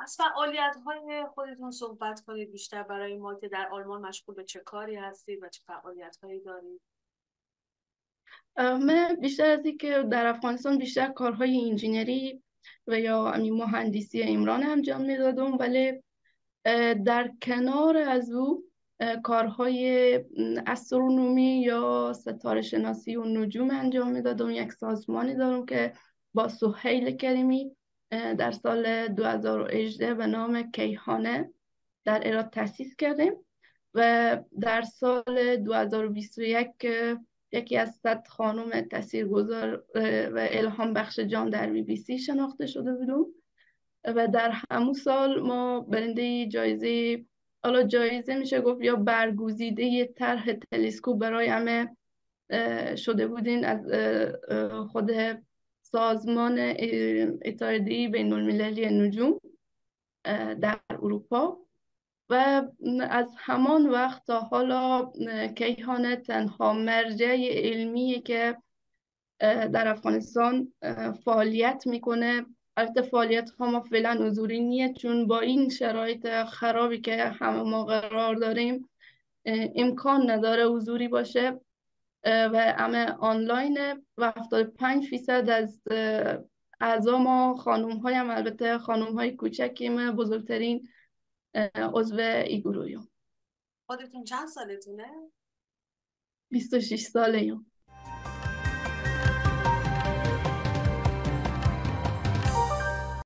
از فعالیت‌های خودتون صحبت کنید بیشتر برای ما که در آلمان مشغول به چه کاری هستید و چه فعالیت‌هایی دارید. من بیشتر از این که در افغانستان بیشتر کارهای انجینری و یا همین مهندسی عمران انجام میدادم، ولی در کنار از او کارهای استرونومی یا ستاره شناسی و نجوم انجام میدادم. یک سازمانی دارم که با سهیل کریمی در سال 2018 به نام کیهانه در ایران تأسیس کردیم و در سال 2021 یکی از 100 خانم تاثیرگذار و الهام بخش جان در BBC شناخته شده بودم و در همون سال ما برنده جایزه، حالا جایزه میشه گفت یا برگزیده طرح تلسکوپ برای همه شده بودین از خود سازمان اتحادیه بین المللی نجوم در اروپا. و از همان وقت تا حالا کیهان تنها مرجع علمی که در افغانستان فعالیت میکنه. البته فعالیت ها ما فعلا حضوری نیه، چون با این شرایط خرابی که همه ما قرار داریم امکان نداره حضوری باشه و همه آنلاینه و 75% از اعضا ما خانوم های هم، البته خانوم های کوچکیم، بزرگترین عضو ای گروهیم. خودتون چند سالتونه؟ 26 ساله.